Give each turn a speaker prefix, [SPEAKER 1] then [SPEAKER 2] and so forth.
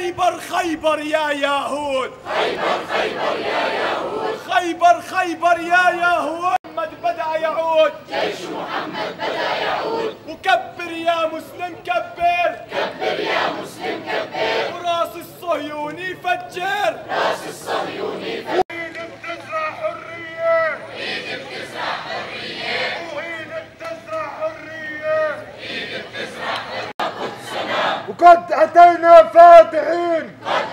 [SPEAKER 1] خيبر خيبر يا يهود،
[SPEAKER 2] خيبر خيبر يا يهود،
[SPEAKER 1] خيبر خيبر يا يهود. محمد بدأ يعود،
[SPEAKER 2] جيش محمد بدأ يعود.
[SPEAKER 1] وكبر يا مسلم كبر،
[SPEAKER 2] كبر يا مسلم كبر،
[SPEAKER 1] وراس الصهيوني فجر،
[SPEAKER 2] راس الصهيوني فجر.
[SPEAKER 1] ايد بتزرع حرية،
[SPEAKER 2] ايد بتزرع حرية،
[SPEAKER 1] وايد بتزرع حرية،
[SPEAKER 2] ايد بتزرع حرية. قدسنا
[SPEAKER 1] وقد أتينا فاتحين،
[SPEAKER 2] قد